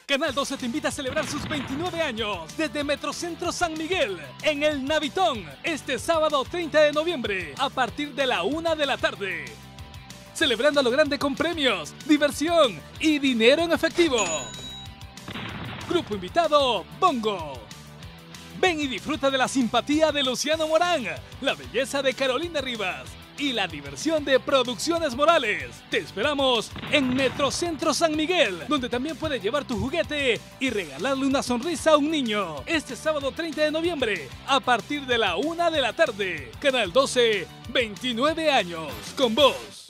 Canal 12 te invita a celebrar sus 29 años desde Metrocentro San Miguel en el Navitón este sábado 30 de noviembre a partir de la 1 de la tarde. Celebrando a lo grande con premios, diversión y dinero en efectivo. Grupo invitado, Bongo. Ven y disfruta de la simpatía de Luciano Morán, la belleza de Carolina Rivas y la diversión de Producciones Morales. Te esperamos en Metrocentro San Miguel, donde también puedes llevar tu juguete y regalarle una sonrisa a un niño. Este sábado 30 de noviembre, a partir de la 1 de la tarde. Canal 12, 29 años, con vos.